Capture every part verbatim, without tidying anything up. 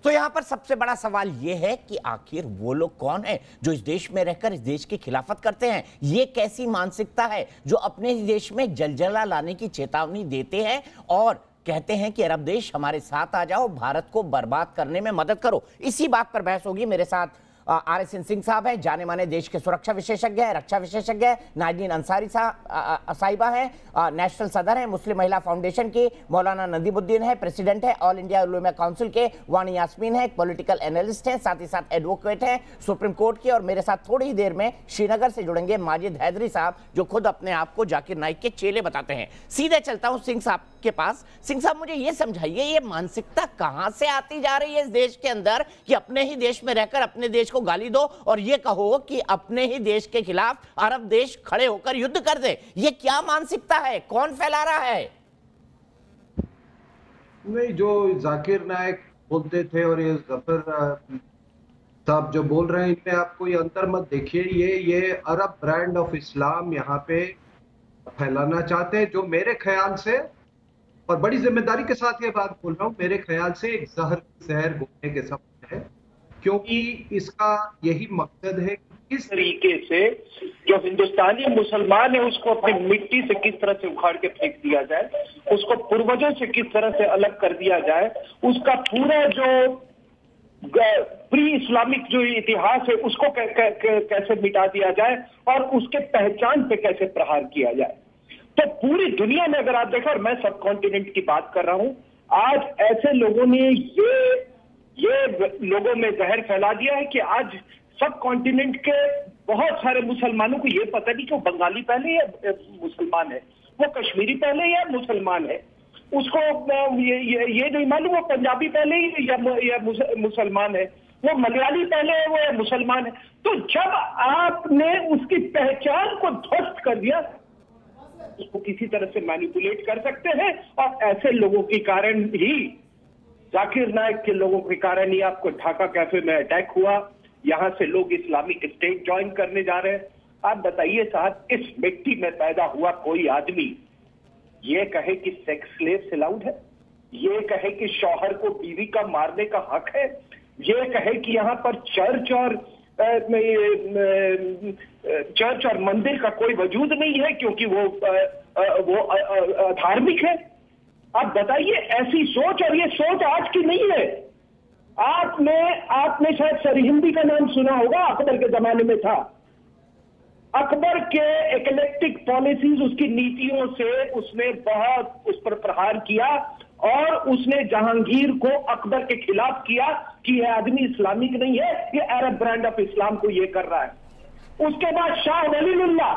तो यहां पर सबसे बड़ा सवाल यह है कि आखिर वो लोग कौन हैं जो इस देश में रहकर इस देश की खिलाफत करते हैं। ये कैसी मानसिकता है जो अपने ही देश में जलजला लाने की चेतावनी देते हैं और कहते हैं कि अरब देश हमारे साथ आ जाओ, भारत को बर्बाद करने में मदद करो। इसी बात पर बहस होगी। मेरे साथ आर एस एन सिंह साहब है, जाने माने देश के सुरक्षा विशेषज्ञ है, रक्षा विशेषज्ञ है। नाजनीन अंसारी साहिबा है, नेशनल सदर है मुस्लिम महिला फाउंडेशन की। मौलाना नदीमुद्दीन है, प्रेसिडेंट है ऑल इंडिया उलमा काउंसिल के। वानी यास्मीन है, पॉलिटिकल एनालिस्ट है, साथ ही साथ एडवोकेट है सुप्रीम कोर्ट की। और मेरे साथ थोड़ी ही देर में श्रीनगर से जुड़ेंगे माजिद हैदरी साहब, जो खुद अपने आप को जाकिर नाइक के चेले बताते हैं। सीधे चलता हूं सिंह साहब के पास। सिंह साहब, मुझे ये समझाइए, ये मानसिकता कहां से आती जा रही है इस देश के अंदर कि अपने ही देश में रहकर अपने देश को गाली दो और ये कहो कि अपने ही देश के खिलाफ अरब देश खड़े होकर युद्ध कर दे। ये क्या मानसिकता है, कौन फैला रहा है? नहीं, जो जाकिर नाइक बोलते थे और ये जफर साहब जो बोल रहे हैं, इनमें आपको ये अंतर मत देखिए। ये ये अरब ब्रांड ऑफ इस्लाम यहाँ पे फैलाना चाहते हैं, जो मेरे ख्याल से, और बड़ी जिम्मेदारी के साथ ये बात बोल रहा हूँ, मेरे ख्याल से एक जहर जहर घोलने के समान है। क्योंकि इसका यही मकसद है कि इस तरीके से जो हिंदुस्तानी मुसलमान है उसको अपनी मिट्टी से किस तरह से उखाड़ के फेंक दिया जाए, उसको पूर्वजों से किस तरह से अलग कर दिया जाए, उसका पूरा जो प्री इस्लामिक जो इतिहास है उसको कै, कै, कै, कैसे मिटा दिया जाए और उसके पहचान पे कैसे प्रहार किया जाए। तो पूरी दुनिया में अगर आप देखें, और मैं सब कॉन्टिनेंट की बात कर रहा हूं, आज ऐसे लोगों ने ये ये लोगों में जहर फैला दिया है कि आज सब कॉन्टिनेंट के बहुत सारे मुसलमानों को ये पता नहीं कि वो बंगाली पहले या मुसलमान है, वो कश्मीरी पहले या मुसलमान है, उसको ये ये, ये नहीं मालूम वो पंजाबी पहले या, या मुसलमान है, वो मलयाली पहले है वो या मुसलमान है। तो जब आपने उसकी पहचान को ध्वस्त कर दिया, उसको किसी तरह से मैनिपुलेट कर सकते हैं। और ऐसे लोगों के कारण ही, जाकिर नाइक के लोगों के कारण ही आपको ढाका कैफे में अटैक हुआ, यहां से लोग इस्लामिक स्टेट ज्वाइन करने जा रहे हैं। आप बताइए साहब, इस मिट्टी में पैदा हुआ कोई आदमी ये कहे कि सेक्स स्लेव अलाउड है, ये कहे कि शौहर को बीवी का मारने का हक है, ये कहे कि यहाँ पर चर्च और चर्च और मंदिर का कोई वजूद नहीं है क्योंकि वो वो धार्मिक है। आप बताइए, ऐसी सोच, और ये सोच आज की नहीं है। आपने आपने शायद सरहिंदी का नाम सुना होगा, अकबर के जमाने में था। अकबर के इक्लेक्टिक पॉलिसीज, उसकी नीतियों से उसने बहुत उस पर प्रहार किया और उसने जहांगीर को अकबर के खिलाफ किया कि यह आदमी इस्लामिक नहीं है, ये अरब ब्रांड ऑफ इस्लाम को ये कर रहा है। उसके बाद शाह वलीउल्लाह,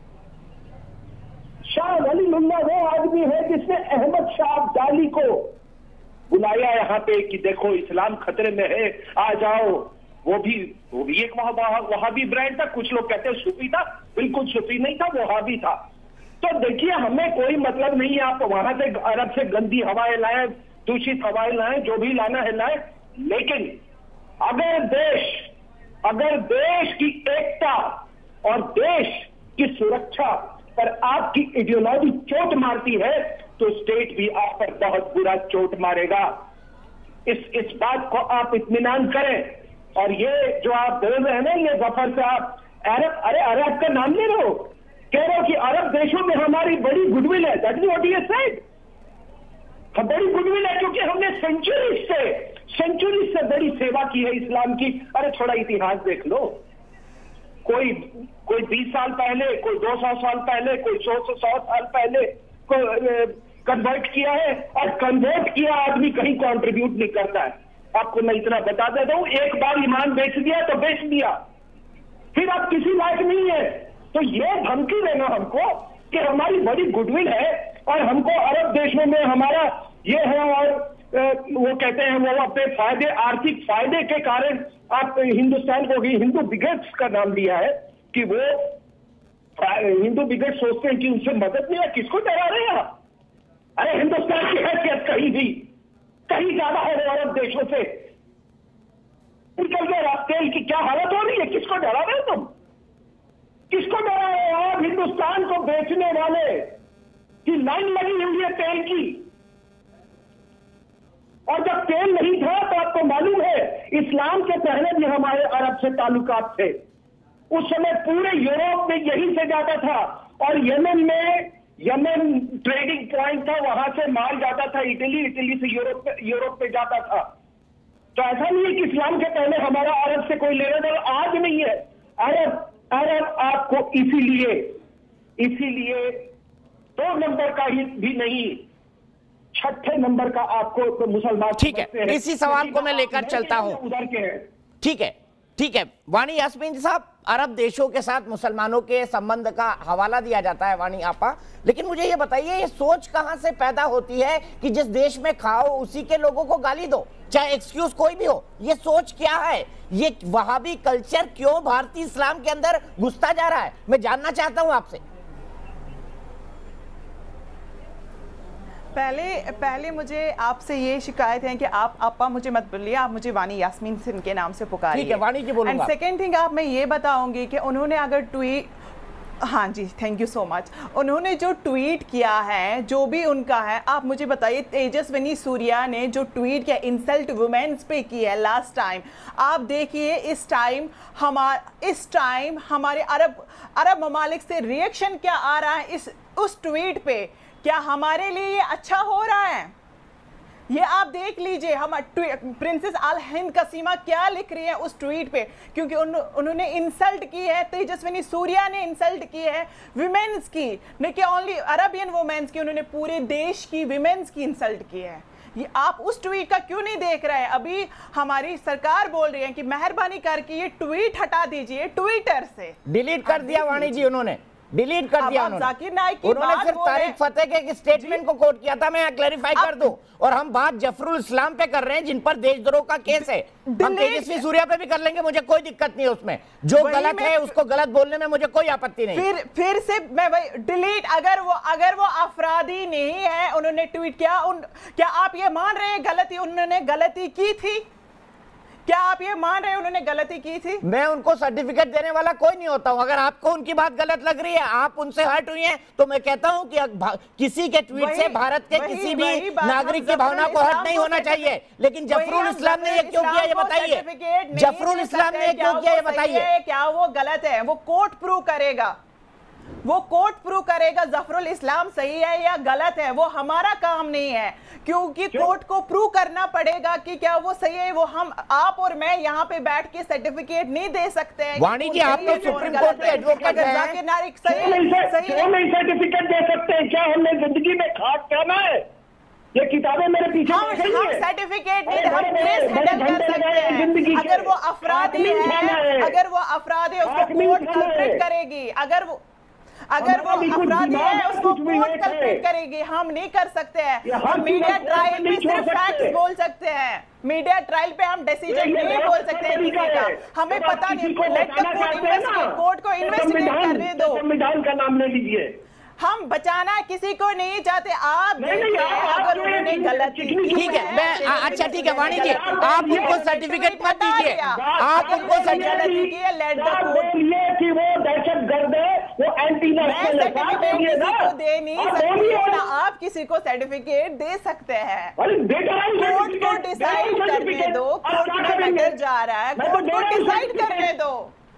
शाह वलीउल्लाह वो आदमी है जिसने अहमद शाह अब्दाली को बुलाया यहाँ पे कि देखो इस्लाम खतरे में है, आ जाओ। वो भी वो भी एक वहां वहां वहाबी ब्रांड था। कुछ लोग कहते हैं सूफी था, बिल्कुल सूफी नहीं था, वहाबी था। तो देखिए, हमें कोई मतलब नहीं है आप वहां से अरब से गंदी हवाएं लाएं, दूषित हवाएं लाएं, जो भी लाना है लाएं, लेकिन अगर देश अगर देश की एकता और देश की सुरक्षा पर आपकी आइडियोलॉजी चोट मारती है तो स्टेट भी आप पर बहुत बुरा चोट मारेगा। इस इस बात को आप इत्मीनान करें। और ये जो आप बोल रहे हैं ना, ये जफर साहब, अरब, अरे अरब का नाम ले रहे हो, कह रहे हो कि अरब देशों में हमारी बड़ी गुडविल है। That is what he said. बड़ी गुडविल है क्योंकि हमने सेंचुरी से सेंचुरी से बड़ी सेवा की है इस्लाम की। अरे थोड़ा इतिहास देख लो, कोई कोई बीस साल पहले, कोई दो सौ साल पहले, कोई सौ सौ सौ साल पहले कन्वर्ट किया है, और कन्वर्ट किया आदमी कहीं कॉन्ट्रीब्यूट नहीं करता है। आपको मैं इतना बता देता हूं, एक बार ईमान बेच दिया तो बेच दिया, फिर आप किसी लायक नहीं है। तो ये धमकी देना हमको कि हमारी बड़ी गुडविल है और हमको अरब देशों में हमारा ये है, और वो कहते हैं वो अपने फायदे, आर्थिक फायदे के कारण आप हिंदुस्तान को ही हिंदू बिगट्स का नाम दिया है कि वो हिंदू बिगट सोचते हैं कि उनसे मदद नहीं है। किसको डरा रहे हैं आप? अरे हिंदुस्तान की हैसियत कहीं भी कहीं ज्यादा है अरब देशों से। निकल गए तेल की क्या हालत हो रही है, किसको डरा रहे हो तुम? किसको डरा रहे हो आप? हिंदुस्तान को बेचने वाले की लाइन लगी हुई है तेल की, और जब तेल नहीं था तो आपको मालूम है इस्लाम के पहले भी हमारे अरब से ताल्लुकात थे। उस समय पूरे यूरोप में यहीं से जाता था, और यमन में यमन ट्रेडिंग पॉइंट था, वहां से माल जाता था इटली, इटली से यूरोप पे यूरोप पे जाता था। तो ऐसा नहीं है कि इस्लाम के पहले हमारा अरब से कोई लेना देना आज नहीं है। अरब अरब आपको इसीलिए इसीलिए दो नंबर का ही भी नहीं, छठे नंबर का आपको तो मुसलमान। ठीक है, इसी सवाल को मैं लेकर चलता हूं। उधर के हैं। ठीक है ठीक है वाणी यास्मीन साहब, अरब देशों के साथ मुसलमानों के संबंध का हवाला दिया जाता है वाणी आपा, लेकिन मुझे ये बताइए ये सोच कहां से पैदा होती है कि जिस देश में खाओ उसी के लोगों को गाली दो, चाहे एक्सक्यूज कोई भी हो? ये सोच क्या है? ये वहाबी कल्चर क्यों भारतीय इस्लाम के अंदर घुसता जा रहा है? मैं जानना चाहता हूं आपसे। पहले पहले मुझे आपसे ये शिकायत है कि आप आपा मुझे मत बोलिए, आप मुझे वाणी यास्मीन सिंह के नाम से पुकारिए। ठीक है, वाणी जी बोलूंगा। एंड सेकंड थिंग आप मैं ये बताऊंगी कि उन्होंने अगर ट्वीट, हाँ जी थैंक यू सो मच, उन्होंने जो ट्वीट किया है जो भी उनका है, आप मुझे बताइए तेजस्विनी सूर्या ने जो ट्वीट किया इंसल्ट वुमेन्स पे की है लास्ट टाइम, आप देखिए इस टाइम हमारा इस टाइम हमारे अरब अरब ममालिक से रिएक्शन क्या आ रहा है इस उस ट्वीट पे। क्या हमारे लिए ये अच्छा हो रहा है? ये आप देख लीजिए, हम प्रिंसेस अल हिंद कसीमा क्या लिख रही है उस ट्वीट पे, क्योंकि उन, उन्होंने इंसल्ट की है, तेजस्विनी सूर्या ने इंसल्ट की है विमेंस की, न कि ओनली अरबियन वुमेन्स की, उन्होंने पूरे देश की विमेंस की इंसल्ट की है। ये आप उस ट्वीट का क्यों नहीं देख रहे हैं? अभी हमारी सरकार बोल रही है कि मेहरबानी करके ये ट्वीट हटा दीजिए ट्विटर से। डिलीट कर दिया वाणी जी, उन्होंने डिलीट कर दिया। उन्होंने जाकिर नाइक की उन्होंने बात सिर्फ तारिक फतेह के एक स्टेटमेंट को कोट किया था। मैं क्लैरिफाई कर दूं, और हम बात जफरुल इस्लाम पे कर रहे हैं जिन पर देशद्रोह का केस है। हम तेजस्वी सूर्या पे भी कर लेंगे, मुझे कोई दिक्कत नहीं है उसमें। जो गलत है उसको गलत बोलने में मुझे कोई आपत्ति नहीं। फिर फिर से मैं वही डिलीट, अगर वो अगर वो अफराधी नहीं है, उन्होंने ट्वीट किया, उन क्या आप ये मान रहे हैं गलती उन्होंने गलती की थी? क्या आप ये मान रहे हैं उन्होंने गलती की थी? मैं उनको सर्टिफिकेट देने वाला कोई नहीं होता हूं। अगर आपको उनकी बात गलत लग रही है, आप उनसे हर्ट हुई हैं, तो मैं कहता हूं कि किसी के ट्वीट से भारत के वही, किसी वही भी नागरिक की भावना को हर्ट नहीं होना चाहिए। लेकिन जफरुल इस्लाम ने ये क्यों किया ये बताइए। जफरुल इस्लाम ने ये क्यों किया ये बताइए। क्या वो गलत है? वो कोर्ट प्रूव करेगा, वो कोर्ट प्रूव करेगा जफरुल इस्लाम सही है या गलत है। वो हमारा काम नहीं है, क्योंकि कोर्ट को प्रूव करना पड़ेगा कि क्या वो सही है। वो हम आप और मैं यहाँ पे बैठ के सर्टिफिकेट नहीं दे सकते हैं। वाणी जी आप तो सुप्रीम कोर्ट के एडवोकेट हैं। जाकिर नाइक सही सही नहीं सर्टिफिकेट दे सकते हैं? क्या हमने जिंदगी में खाट कहना है? ये किताबें मेरे पीछे हम सर्टिफिकेट नहीं, हम केस हैंडल कर सकते हैं। अगर वो अपराधी है, अगर वो अपराधी है उसको कोर्ट कल्प्रिट करेगी। अगर वो अगर वो अपराधी है उसको कोर्ट कल्प्रिट करेगी। हम नहीं कर सकते हैं। हम मीडिया ट्रायल में सिर्फ फैक्ट्स बोल सकते हैं। मीडिया ट्रायल पे हम डिसीजन नहीं बोल सकते हैं किसी का। हमें पता नहीं, let the court investigate, court को इन्वेस्टिगेट करने दो। संविधान का नाम ले लीजिए। हम बचाना किसी को नहीं चाहते। आप अगर उन्होंने गलती की, ठीक है, मैं अच्छा ठीक है वाणी जी, आप उनको सर्टिफिकेट मत दीजिए। आप उनको सर्टिफिकेट किए, लेट द कोर्ट कि वो दहशतगर्द है, वो एंटी नेशनल है। को दे नहीं सकते ना, आप किसी को सर्टिफिकेट दे सकते हैं। कोर्ट को डिसाइड करने दो। कोर्ट में मैटर जा रहा है, कोर्ट को डिसाइड करने दो।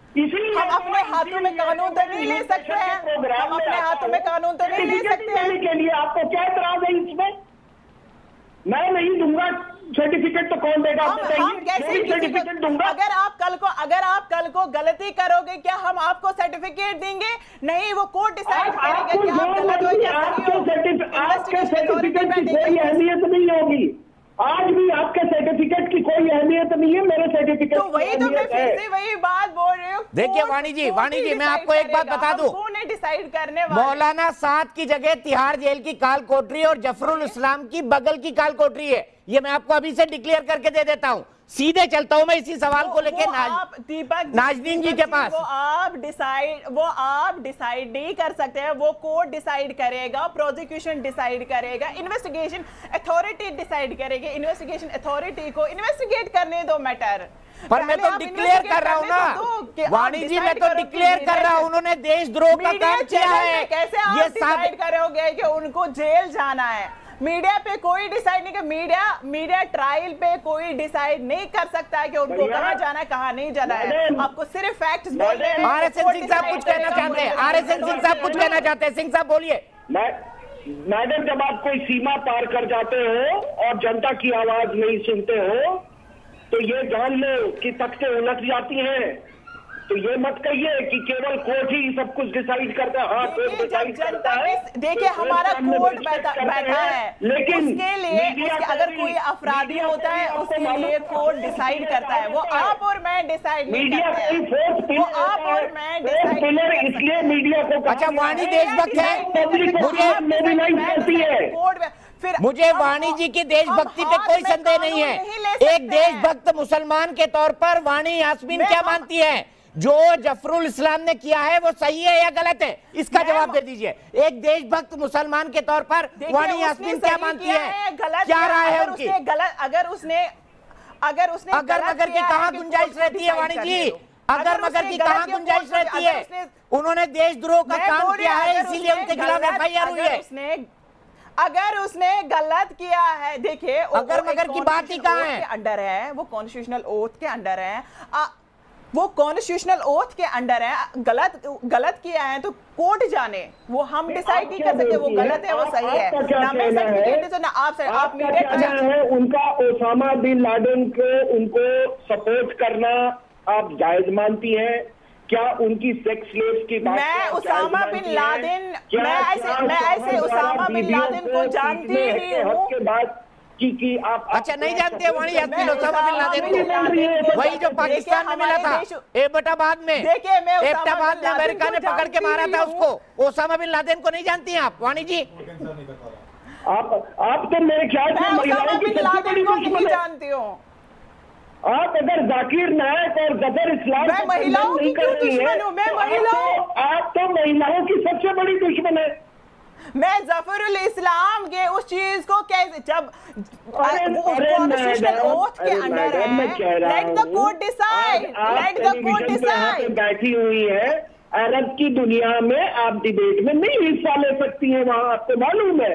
हम अपने हाथों में कानून तो नहीं ले सकते हैं। हम अपने हाथों में कानून तो नहीं ले सकते हैं। के लिए आपको क्या एतराज है इसमें? मैं नहीं दूंगा सर्टिफिकेट, तो कौन देगा? हम, हम कैसे सर्टिफिकेट दूंगा? अगर आप कल को अगर आप कल को गलती करोगे, क्या हम आपको सर्टिफिकेट देंगे? नहीं, वो कोर्ट डिसाइड करेगा कि आप गलत हो या सही हो। आपके सर्टिफिकेट की कोई अहमियत नहीं होगी। आज भी आपके सर्टिफिकेट की कोई अहमियत नहीं है। मेरे सर्टिफिकेट तो वही तो मैं फिर से वही बात बोल रही हूँ। देखिए वाणी जी, वाणी जी मैं आपको एक बात बता दूं, कौन है डिसाइड करने वाला? मौलाना साद की जगह तिहाड़ जेल की काल कोठरी और जफरुल इस्लाम की बगल की काल कोठरी है। ये मैं आपको अभी से डिक्लेयर करके दे देता हूँ। सीधे चलता हूं मैं इसी सवाल को लेके नाज, दीपक नाजनीन जी के पास। वो आप डिसाइड वो आप डिसाइड नहीं कर सकते हैं। वो कोर्ट डिसाइड करेगा, प्रोसिक्यूशन डिसाइड करेगा, इन्वेस्टिगेशन अथॉरिटी डिसाइड करेगी। इन्वेस्टिगेशन अथॉरिटी को इन्वेस्टिगेट करने दो मैटर। पर मैं तो डिक्लेयर कर रहा हूं ना वाणी जी, मैं तो डिक्लेयर कर रहा हूं उन्होंने देशद्रोह का काम किया है। कैसे आप डिसाइड करोगे कि उनको जेल जाना है? मीडिया पे कोई डिसाइड नहीं कर, मीडिया मीडिया ट्रायल पे कोई डिसाइड नहीं कर सकता है कि उनको कहाँ जाना है कहाँ नहीं जाना है। आपको सिर्फ फैक्ट्स बोलने हैं। आर एस एन सिंह साहब कुछ कहना चाहते हैं, आर एस एन सिंह साहब कुछ कहना चाहते हैं। सिंह साहब बोलिए। मैडम, जब आप कोई सीमा पार कर जाते हो और जनता की आवाज नहीं सुनते हो तो ये जान लो कि तख्ते उलट जाती हैं। तो ये मत कहिए कि केवल कोर्ट ही सब कुछ डिसाइड करता है। हाँ, कोर्ट डिसाइड करता है। देखिए, हमारा कोर्ट बैठा बैठा है, लेकिन उसके लिए उसके अगर कोई अपराधी होता है उसके लिए कोर्ट डिसाइड करता है। वो आप और मैं डिसाइड नहीं करते हैं, वो आप और मैं डिसाइड। इसलिए मीडिया को अच्छा, वाणी देशभक्त है, फिर मुझे वाणी जी की देशभक्ति पे कोई संदेह नहीं है। एक देशभक्त मुसलमान के तौर पर वाणी यास्मीन क्या मानती है? जो जफरुल इस्लाम ने किया है वो सही है या गलत है? इसका जवाब दे दीजिए। एक देशभक्त मुसलमान के तौर पर वाणी यास्मीन क्या मानती है? क्या राय है उनकी? गलत अगर उसने अगर उसने अगर मगर की कहाँ गुंजाइश रहती है वाणी जी? अगर मगर की कहाँ गुंजाइश रहती है? उन्होंने देशद्रोह का काम किया है, इसीलिए उनके खिलाफ एफ आई आर हुई है। अगर उसने गलत किया है, देखिए, अगर मगर की बात ही कहाँ है? अंडर है वो, कॉन्स्टिट्यूशनल ओथ के अंडर है, आ, वो कॉन्स्टिट्यूशनल ओथ के अंडर है। गलत गलत किया है तो कोर्ट जाने, वो हम डिसाइड नहीं कर सकते वो गलत है वो सही है। ना मैं सर्टिफिकेट ना आप सर, आप मीडिया है उनका ओसामा बिन लादेन को उनको सपोर्ट करना आप जायज मानती हैं? क्या उनकी सेक्स स्लेव्स की बात मैं उसामा बिन लादेन मैं ऐसे मैं ऐसे उसामा बिन लादेन को जानती ही हूँ के बाद कि कि आप अच्छा नहीं जानते Vani Yasmin Osama bin Laden को? वही जो पाकिस्तान में मिला था एबटाबाद में, एबटाबाद में अमेरिका ने पकड़ के मारा था उसको। ओसामा बिन लादेन को नहीं जानती हैं आप वाणी जी? आप आप तो मेरे ख्याल से महिलाओं की सबसे बड़ी दुश्मन जानती हूँ। आप अगर जाकिर नायक और गदर इस्लाम मैं महिलाओं की क्यों दुश्मन हूँ? मैं महिलाओं आप तो महिलाओं की सबसे बड़ी दुश्मन है। मैं जफरुल इस्लाम के उस चीज को कैसे, जब कॉन्स्टिट्यूशनल ओथ के अंडर है, let the court decide, let the court decide. बैठी हुई है अरब की दुनिया में, आप डिबेट में नहीं हिस्सा ले सकती हैं वहां, आपको मालूम है?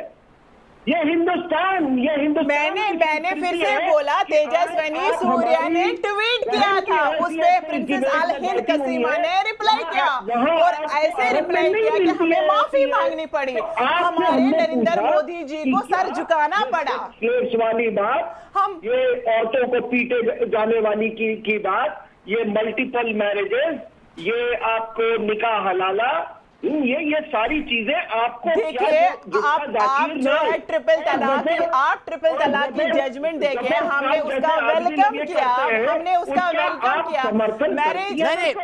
ये हिंदुस्तान ये हिंदुस्तान मैंने मैंने फिर से बोला, तेजस्विनी सूर्या ने ट्वीट किया था, उसपे प्रिंसेस अल हिंद कसीमा ने रिप्लाई किया और ऐसे रिप्लाई किया कि हमें माफी मांगनी पड़ी, हमारे नरेंद्र मोदी जी को सर झुकाना पड़ा। वाली बात, हम ये औरतों को पीटे जाने वाली की की बात, ये मल्टीपल मैरिजेस, ये आपको निकाह हलाला, ये ये सारी चीजें आपको देखिए, आप आप जो है ट्रिपल तलाक आप ट्रिपल तलाक की जजमेंट देखे, हमने उसका वेलकम किया, हमने उसका वेलकम किया। Marriage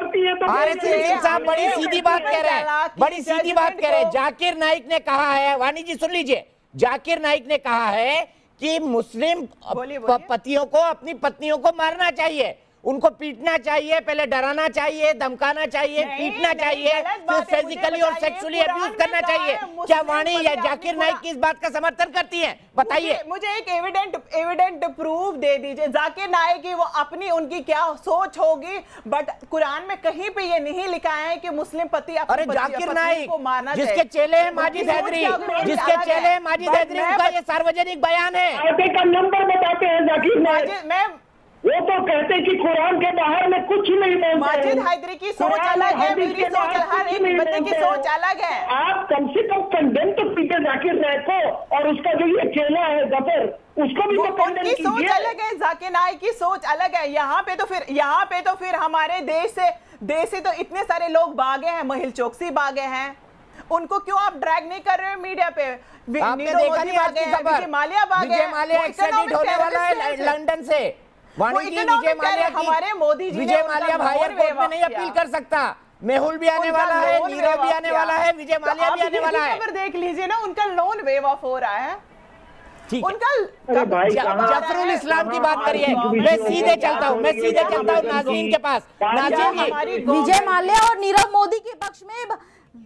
R S N Singh साहब बड़ी सीधी बात कह रहे हैं, बड़ी सीधी बात कह रहे हैं। जाकिर नाइक ने कहा है, वाणी जी सुन लीजिए, जाकिर नाइक ने कहा है कि मुस्लिम पतियों को अपनी पत्नियों को मारना चाहिए, उनको पीटना चाहिए, पहले डराना चाहिए, धमकाना चाहिए, पीटना चाहिए, फिर फिजिकली और सेक्सुअली अब्यूज करना चाहिए। क्या वाणी या जाकिर नाइक की इस बात का समर्थन करती है? बताइए मुझे, मुझे एक एविडेंट एविडेंट प्रूफ दे दीजिए। जाकिर नाइक की वो अपनी उनकी क्या सोच होगी, बट कुरान में कहीं पे ये नहीं लिखा है कि मुस्लिम पति अरे जाकिर नाइक को मारना चाहिए। जिसके चेले हैं माजिद हैदरी, जिसके चेले हैं माजिद हैदरी, उनका ये सार्वजनिक बयान है। का नंबर बताते हैं जाकिर नाइक, मैं वो तो कहते कि कुरान के बाहर में कुछ नहीं बोलते। माजिद हैदरी की सोच अलग है, मेरी सोच, हर एक बंदे की सोच अलग है। आप कम से कम कंडेम तो कीजिए जाकिर नाइक को, और उसका जो ये चेला है गफर, उसको भी तो कंडेम कीजिए। सोच अलग है, जाकिर नाइक की सोच अलग है। यहाँ पे तो फिर यहाँ पे तो फिर हमारे देश से देश से तो इतने सारे लोग भागे हैं, महिल चोकसी भागे हैं, उनको क्यों आप ड्रैग नहीं कर रहे हो मीडिया पे? आपने देखा नहीं आज की खबर, विजय माल्या भागे, विजय माल्या एक्सट्राडिट होने वाला है लंदन से। वाणी जी, विजय माल्या की हमारे मोदी जी विजय माल्या हायर कोर्ट में नहीं अपील कर सकता। मेहुल भी आने वाला है, नीरव भी आने वाला है, विजय माल्या भी आने वाला है। देख लीजिए ना, उनका लोन वेव ऑफ हो रहा है। ठीक है, जफरुल इस्लाम की बात करिए। मैं सीधे चलता हूँ, मैं सीधे चलता हूँ नाज़रीन के पास। नाज़रीन जी, विजय माल्या और नीरव मोदी के पक्ष में,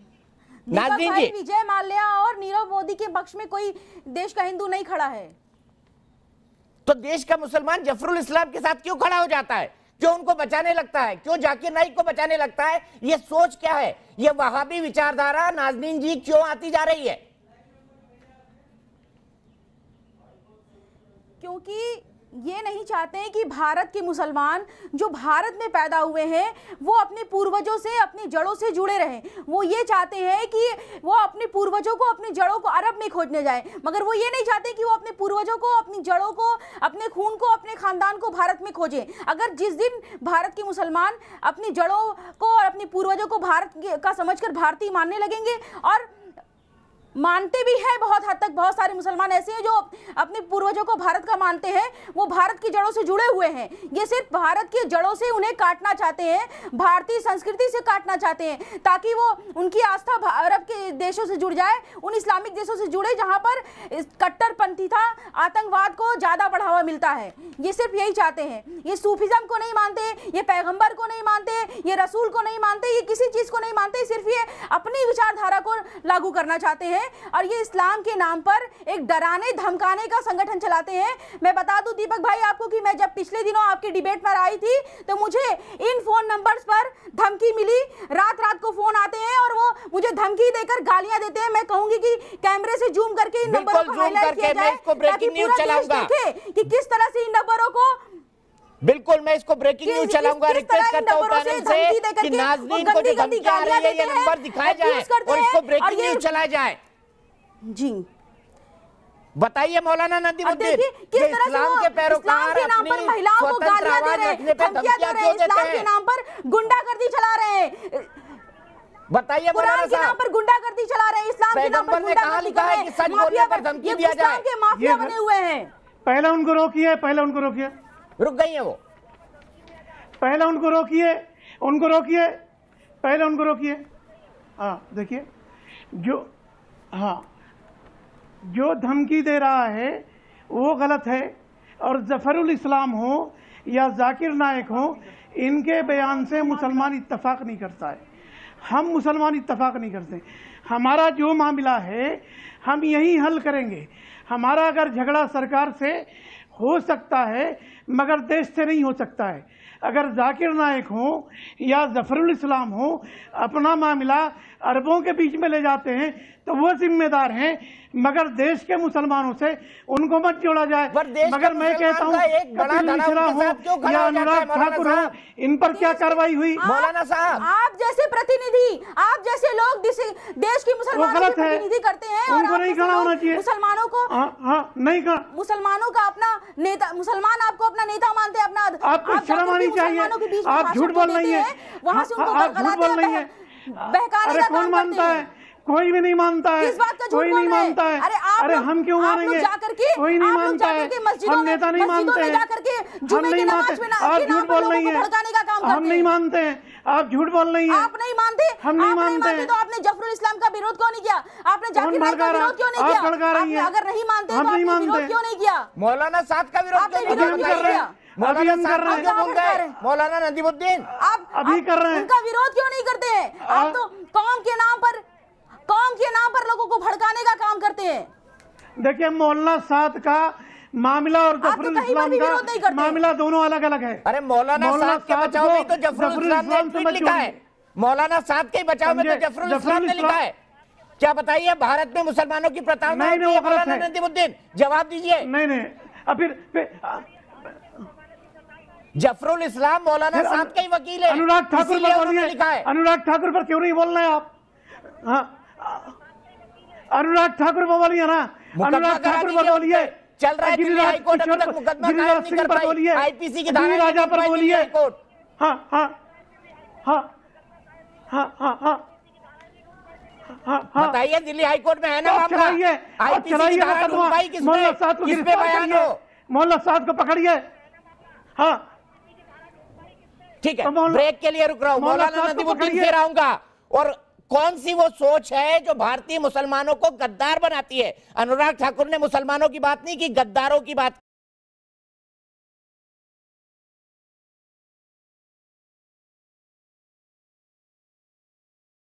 नाज़रीन जी, विजय माल्या और नीरव मोदी के पक्ष में कोई देश का हिंदू नहीं खड़ा है, तो देश का मुसलमान जफरुल इस्लाम के साथ क्यों खड़ा हो जाता है? क्यों उनको बचाने लगता है? क्यों जाकिर नाइक को बचाने लगता है? ये सोच क्या है? ये वहाबी विचारधारा नाज़रीन जी क्यों आती जा रही है? क्योंकि ये नहीं चाहते हैं कि भारत के मुसलमान जो भारत में पैदा हुए हैं वो अपने पूर्वजों से, अपनी जड़ों से जुड़े रहें। वो ये चाहते हैं कि वो अपने पूर्वजों को, अपनी जड़ों को अरब में खोजने जाएं, मगर वो ये नहीं चाहते कि वो अपने पूर्वजों को, अपनी जड़ों को, अपने खून को, अपने खानदान को भारत में खोजें। अगर जिस दिन भारत के मुसलमान अपनी जड़ों को और अपने पूर्वजों को भारत का समझकर भारतीय मानने लगेंगे, और मानते भी हैं बहुत हद तक, बहुत सारे मुसलमान ऐसे हैं जो अपने पूर्वजों को भारत का मानते हैं, वो भारत की जड़ों से जुड़े हुए हैं। ये सिर्फ भारत की जड़ों से उन्हें काटना चाहते हैं, भारतीय संस्कृति से काटना चाहते हैं, ताकि वो उनकी आस्था अरब के देशों से जुड़ जाए, उन इस्लामिक देशों से जुड़े जहां पर कट्टरपंथी था, आतंकवाद को ज्यादा बढ़ावा मिलता है। ये सिर्फ यही चाहते हैं। ये सूफिज्म को नहीं मानते, ये पैगंबर को नहीं मानते, ये रसूल को नहीं मानते, ये किसी चीज को नहीं मानते, सिर्फ ये अपनी विचारधारा को लागू करना चाहते हैं, और ये इस्लाम के नाम पर एक डराने धमकाने का संगठन चलाते हैं। मैं बता दूं दीपक भाई आपको कि मैं जब पिछले दिनों आपकी डिबेट पर आई थी तो मुझे इन फोन नंबर्स पर धमकी मिली, रात रात को फोन आते हैं और वो मुझे धमकी देकर गालियां देते हैं। मैं कहूंगी कि कैमरे से जूम करके इन नंबरों को हाईलाइट किया जाए ताकि पूरा देश देखे कि किस तरह से इन नंबरों को। बिल्कुल, मैं इसको ब्रेकिंग न्यूज चलाऊंगा। रिक्वेस्ट करता हूं पैनल से कि नाज़रीन को जो धमकी आ रही है ये नंबर दिखाया जाए और इसको ब्रेकिंग न्यूज चलाया जाए। जी बताइए मौलाना नदीमुद्दीन, इस्लाम के पैरोकार अपनी महिलाओं को गालियां दे रहे हैं, धमकियां दे रहे हैं, इस्लाम के नाम पर गुंडागर्दी चला रहे हैं। बताइए कुरान के नाम पर गुंडागर्दी चला रहे हैं, इस्लाम के नाम पर गुंडागर्दी कर रहे हैं, सच बोलने पर धमकी दिया जाए। इस्लाम के माफिया बने हुए हैं। पहले उनको रोकिए, पहले उनको रोकिए, रुक गई है वो, पहले उनको रोकिए, उनको रोकिए, पहले उनको रोकिए। हाँ देखिए, जो हाँ जो धमकी दे रहा है वो गलत है, और जफरुल इस्लाम हो या जाकिर नायक हो, इनके बयान से मुसलमान इत्तफाक नहीं करता है। हम मुसलमान इत्तफाक नहीं करते। हमारा जो मामला है हम यही हल करेंगे। हमारा अगर झगड़ा सरकार से हो सकता है मगर देश से नहीं हो सकता है। अगर जाकिर नायक हो या जफरुल इस्लाम हो अपना मामला अरबों के बीच में ले जाते हैं तो वो जिम्मेदार हैं, मगर देश के मुसलमानों से उनको मत जोड़ा जाए। मगर मैं कहता हूँ कपिल मिश्रा हो या अनुराग ठाकुर हो, इन पर क्या कार्रवाई हुई? मौलाना साहब, आप जैसे प्रतिनिधि, आप जैसे लोग देश की मुसलमानों की प्रतिनिधि करते हैं, उनको नहीं खड़ा होना चाहिए। मुसलमानों को हाँ नहीं खड़ा, मुसलमानों का अपना नेता, मुसलमान आपको अपना नेता मानते हैं, अपना आपको शर्म आनी चाहिए। आप झूठ बोल रही है, वहाँ से उनको बहकाते हैं, बहकाने का काम मानता है। कोई भी नहीं मानता है, कोई नहीं मानता है। अरे आप अरे हम क्यों मानेंगे? कोई नहीं मानता है, हम नेता नहीं मानते हैं, हम नहीं मानते। आप झूठ बोल रही हैं, हम नहीं मानते हैं, आप झूठ बोल रही हैं। आप नहीं मानते, हम नहीं मानते हैं। तो आपने जफरुल इस्लाम का विरोध क्यों नहीं किया? आपने जाकिर नायक का विरोध क्यों नहीं किया? आप भड़का रही हैं। अगर नहीं मानते तो आपने विरोध क्यों नहीं किया? मौलाना साहब का विरोध क्यों नहीं किया? मौलाना साहब आगे बोल रहे हैं। मौलाना नदीमुद्दीन आप अभी कर रहे हैं, उनका विरोध क्यों नहीं करते हैं? आप तो कौम के नाम पर, कौम के नाम पर लोगों को भड़काने का काम करते हैं। देखिए मौलाना साद का मामला और जफरुल इस्लाम का मामला दोनों अलग अलग है। अरे मौलाना साद के बचाव में तो जफरुल इस्लाम ने ट्वीट लिखा है, मौलाना साद के बचाव में तो जफरुल इस्लाम ने लिखा है। क्या बताइए, भारत में मुसलमानों की प्रताड़ना होती है? मौलाना नदीमुद्दीन जवाब दीजिए। नहीं नहीं फिर जफरुल इस्लाम मौलाना साहब के ही वकील है। अनुराग ठाकुर पर बोलिए, लिखा है। अनुराग ठाकुर पर क्यों नहीं बोलना है आप? हाँ अनुराग ठाकुर पर बोलिए ना, अनुराग ठाकुर पर बोलिए। चल रहा है दिल्ली हाई कोर्ट, अभी तक मुकदमा कायम नहीं कर पाई। आईपीसी की धारा राजा पर बोलिए। हाँ हाँ हाँ हाँ हाँ हाँ बताइए, दिल्ली हाई कोर्ट में है ना मामला? आईपीसी की धारा ढूंढ पाई किसने? किस पे बयान हो? मोहल्ला साद को पकड़िए। हाँ ठीक है, ब्रेक के लिए रुक रहा हूं। मौलाना नदीमुद्दीन फिर आऊंगा। और कौन सी वो सोच है जो भारतीय मुसलमानों को गद्दार बनाती है? अनुराग ठाकुर ने मुसलमानों की बात नहीं की, गद्दारों की बात